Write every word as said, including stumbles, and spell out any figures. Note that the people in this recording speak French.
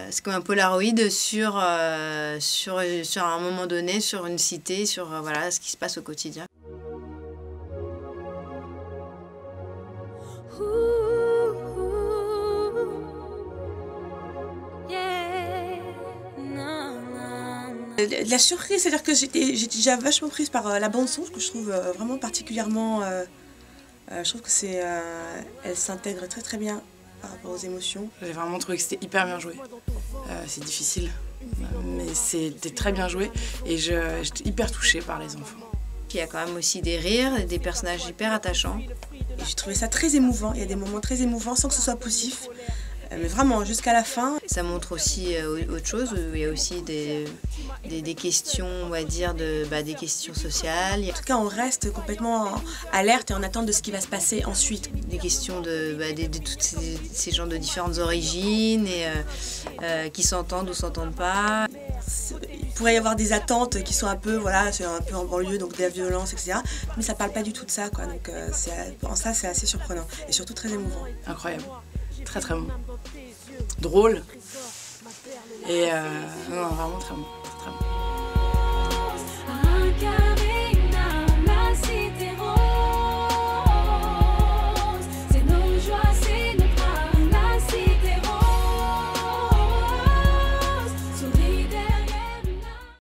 c'est comme un Polaroid sur, euh, sur, sur un moment donné, sur une cité, sur euh, voilà, ce qui se passe au quotidien. La surprise, c'est-à-dire que j'étais déjà vachement prise par euh, la bande-son, que je trouve euh, vraiment particulièrement... Euh, euh, je trouve que c'est, euh, elle s'intègre très très bien par rapport aux émotions. J'ai vraiment trouvé que c'était hyper bien joué. Euh, c'est difficile, mais c'était très bien joué et j'étais hyper touchée par les enfants. Il y a quand même aussi des rires, des personnages hyper attachants. J'ai trouvé ça très émouvant, il y a des moments très émouvants sans que ce soit poussif. Mais vraiment, jusqu'à la fin. Ça montre aussi euh, autre chose, il y a aussi des, des, des questions, on va dire, de, bah, des questions sociales. En tout cas, on reste complètement alerte et en attente de ce qui va se passer ensuite. Des questions de, bah, de, de tous ces, ces gens de différentes origines, et, euh, euh, qui s'entendent ou s'entendent pas. Il pourrait y avoir des attentes qui sont un peu, voilà, c'est un peu en banlieue, donc de la violence, et cetera. Mais ça parle pas du tout de ça, quoi. Donc euh, en ça, c'est assez surprenant et surtout très émouvant. Incroyable. Très très bon. Drôle. Et euh, non, vraiment très bon. Très bon.